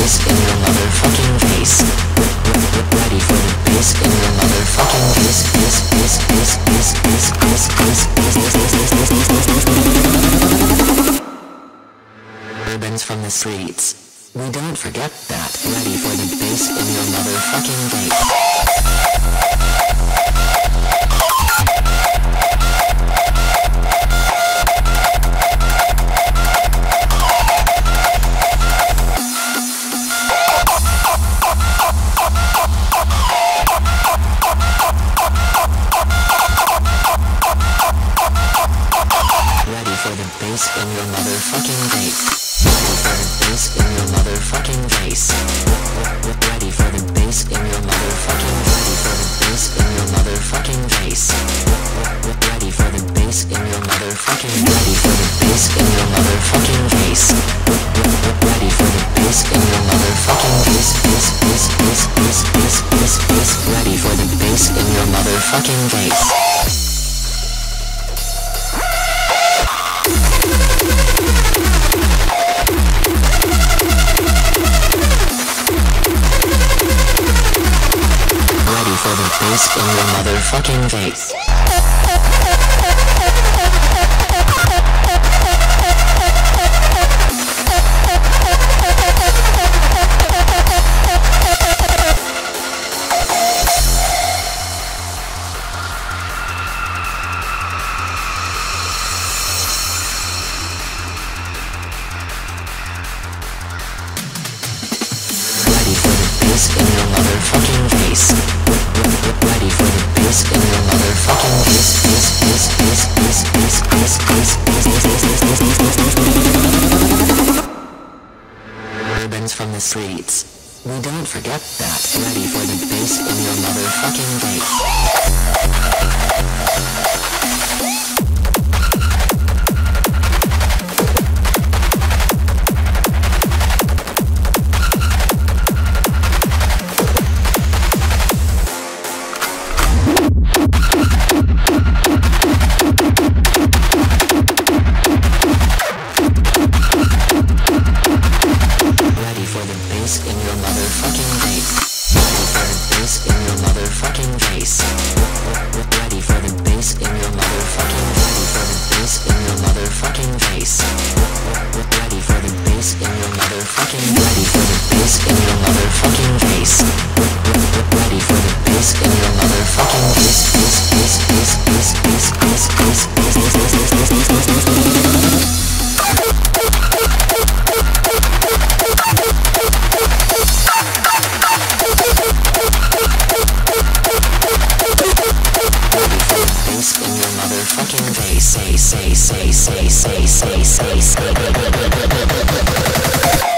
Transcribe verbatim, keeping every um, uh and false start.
bass in your motherfucking face. Ready for the bass in your motherfucking face. Bass, bass, bass, bass, bass, bass, bass, bass. Urbanzz from the streets. We don't forget that. Ready for the bass in your motherfucking face. Ready for the bass in your motherfucking face. Ready for the bass in your motherfucking face. Ready for the bass in your motherfucking. Ready for the bass in your motherfucking face. Ready for the bass in your motherfucking. Ready for the bass in your motherfucking face. Ready for the bass in your motherfucking face. Bass, bass, bass, bass, bass, bass, bass. Ready for the bass in your motherfucking face. Ready for the bass in your motherfucking face. Ready for the bass in your motherfucking face. Ready for the bass in your motherfucking face. Bass, bass, bass, bass, bass, bass, bass, bass. Urbanzz from the streets. We don't forget that. Ready for the bass in your motherfucking face. Ready for the bass in your motherfucking face. Ready for the bass in your motherfucking face. Ready for the bass in your motherfucking. Ready for the bass in your motherfucking face. Ready for the bass in your motherfucking. Ready for the bass in your motherfucking face. Ready for the bass in your motherfucking face. Bass, bass, bass, bass, bass, bass, bass, bass, bass, bass. In your motherfucking face. Say, say, say, say, say, say, say, say.